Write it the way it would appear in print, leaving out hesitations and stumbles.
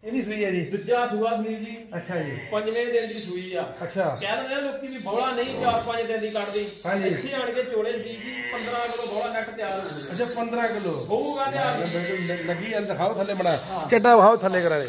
ਇਹਦੀ ਸੂਈ ਹੈ ਜੀ ਦੂਜਾ ਸੂਆ ਸੁਨੀਲ ਜੀ। ਅੱਛਾ ਜੀ 5ਵੇਂ ਦਿਨ ਦੀ ਸੂਈ ਆ। ਅੱਛਾ ਕਹਿੰਦੇ ਨੇ ਲੋਕੀ ਵੀ ਬੋਲਾ ਨਹੀਂ 4-5 ਦਿਨ ਦੀ ਕੱਢਦੇ। ਹਾਂਜੀ ਇੱਥੇ ਆਣ ਕੇ ਚੋਲੇ ਦੀ 15 ਕਿਲੋ ਬੋਲਾ ਨੈਟ ਤਿਆਰ ਹੋ ਅੱਛਾ 15 ਕਿਲੋ ਹੋਊਗਾ ਤਿਆਰ। ਬਿਲਕੁਲ ਲੱਗੀ ਜਾਂ ਦਿਖਾਓ ਥੱਲੇ ਬਣਾ ਚੱਡਾ ਵਹਾਓ ਥੱਲੇ ਕਰਾ ਦੇ